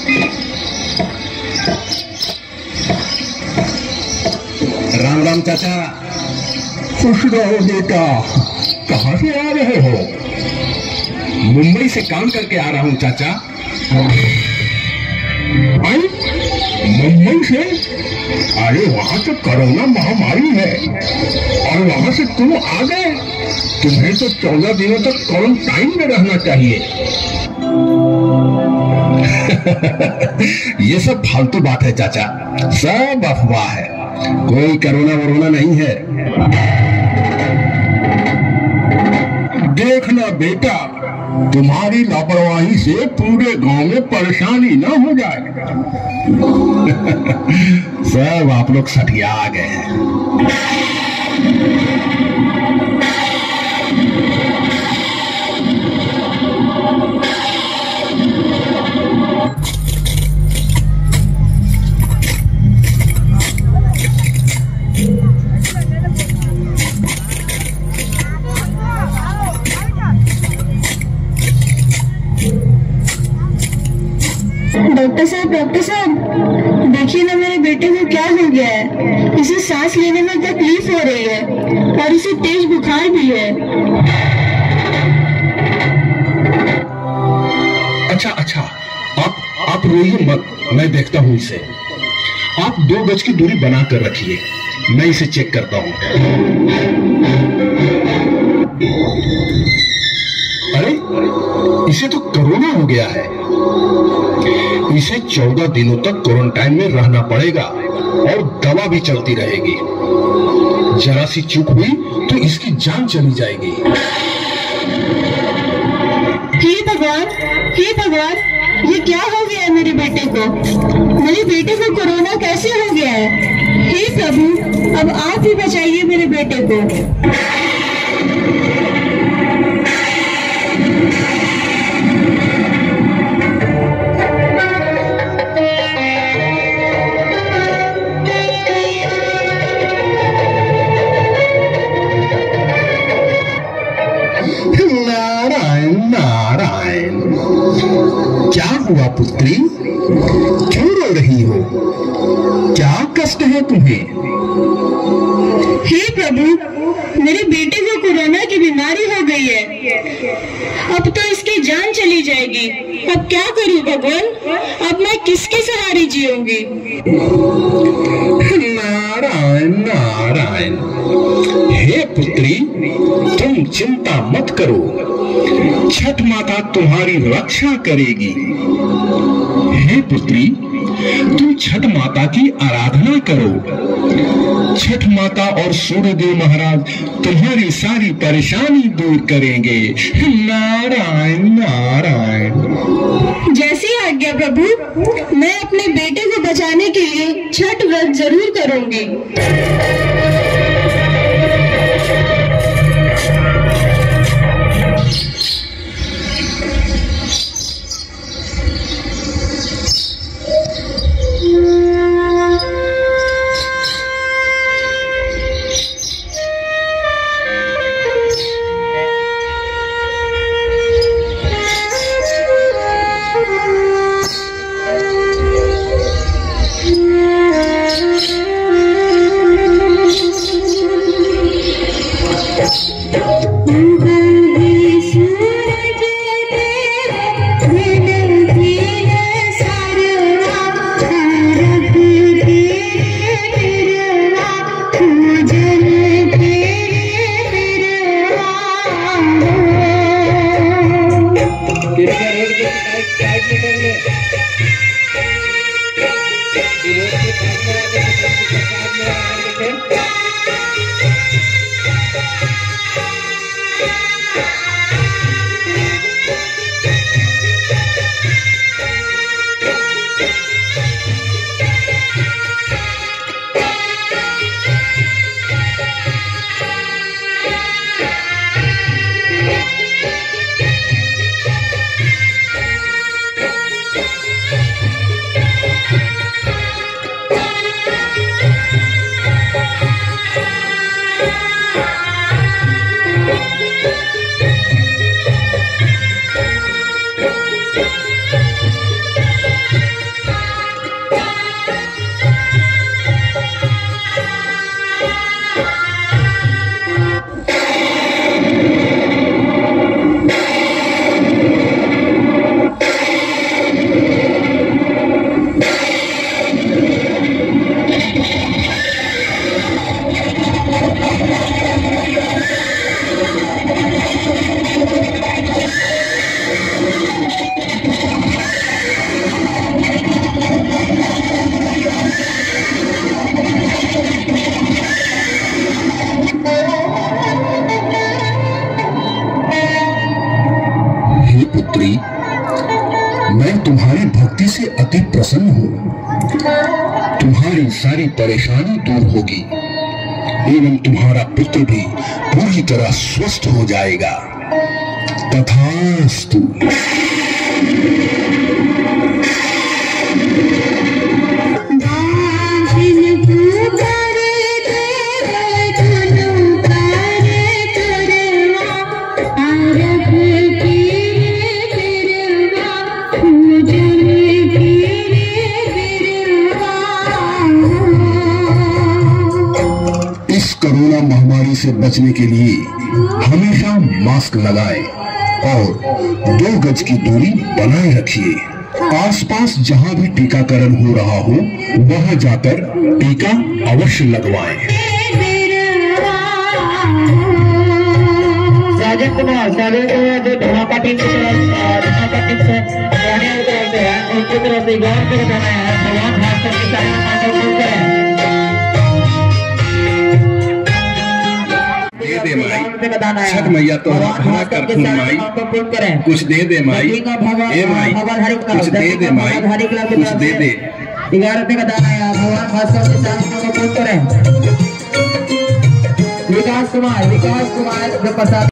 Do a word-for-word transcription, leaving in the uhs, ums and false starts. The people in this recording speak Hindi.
राम राम चाचा। खुश रहो बेटा। कहाँ से आ रहे हो? मुंबई से काम करके आ रहा हूँ चाचा। आई? मुंबई से? अरे वहाँ तो कोरोना महामारी है और वहाँ से तुम आ गए। तुम्हें तो चौदह दिनों तक क्वारंटाइन में रहना चाहिए। ये सब फालतू बात है चाचा, सब अफवाह है। कोई कोरोना वरोना नहीं है। देखना बेटा, तुम्हारी लापरवाही से पूरे गांव में परेशानी न हो जाए। सब आप लोग सठिया आ गए हैं। डॉक्टर साहब, डॉक्टर साहब, देखिए ना मेरे बेटे को क्या हो गया है। इसे सांस लेने में तकलीफ हो रही है और इसे तेज बुखार भी है। अच्छा अच्छा, आप आप रोइए मत, मैं देखता हूँ इसे। आप दो गज की दूरी बना कर रखिए, मैं इसे चेक करता हूँ। अरे, इसे तो कोरोना हो गया है। इसे चौदह दिनों तक क्वारंटाइन में रहना पड़ेगा और दवा भी चलती रहेगी। जरा सी चूक हुई तो इसकी जान चली जाएगी। हे भगवान, हे भगवान, ये क्या हो गया है मेरे बेटे को? मेरे बेटे को कोरोना कैसे हो गया है? हे प्रभु, अब आप ही बचाइए मेरे बेटे को। नारायण नारायण। क्या हुआ पुत्री, क्यों रो रही हो? क्या कष्ट है तुम्हें? हे प्रभु, मेरे बेटे को कोरोना की बीमारी हो गई है। अब तो इसकी जान चली जाएगी। अब क्या करूं भगवान? अब मैं किसके सहारे जीऊंगी? नारायण नारायण। हे पुत्री, तुम चिंता मत करो, छठ माता तुम्हारी रक्षा करेगी। हे पुत्री, तुम छठ माता की आराधना करो। छठ माता और सूर्यदेव महाराज तुम्हारी सारी परेशानी दूर करेंगे। नारायण नारायण। जैसी आज्ञा प्रभु, मैं अपने बेटे को बचाने के लिए छठ व्रत जरूर करूंगी। तुमसे अति प्रसन्न हूँ। तुम्हारी सारी परेशानी दूर होगी एवं तुम्हारा पुत्र भी पूरी तरह स्वस्थ हो जाएगा। तथास्तु। कोरोना महामारी से बचने के लिए हमेशा मास्क लगाएं और दो गज की दूरी बनाए रखिए। आसपास जहां भी टीकाकरण हो रहा हो वहां जाकर टीका अवश्य लगवाएं। राजेश कुमार सागर जो धमाका टीम की तरफ धमाका टीम से रहने उतर से है उनकी तरफ से गौर कर बताना है भगवान भास्कर के सारे मानव को करें। दे दे माई, छठ मैया तो हरा कर खून माई, कुछ दे दे माई, ए माई कुछ दे दे माई, कुछ दे दे। ग्यारह रुपए का दाना है भगवान भास्कर के साथ को करें। विकास कुमार विकास कुमार प्रसाद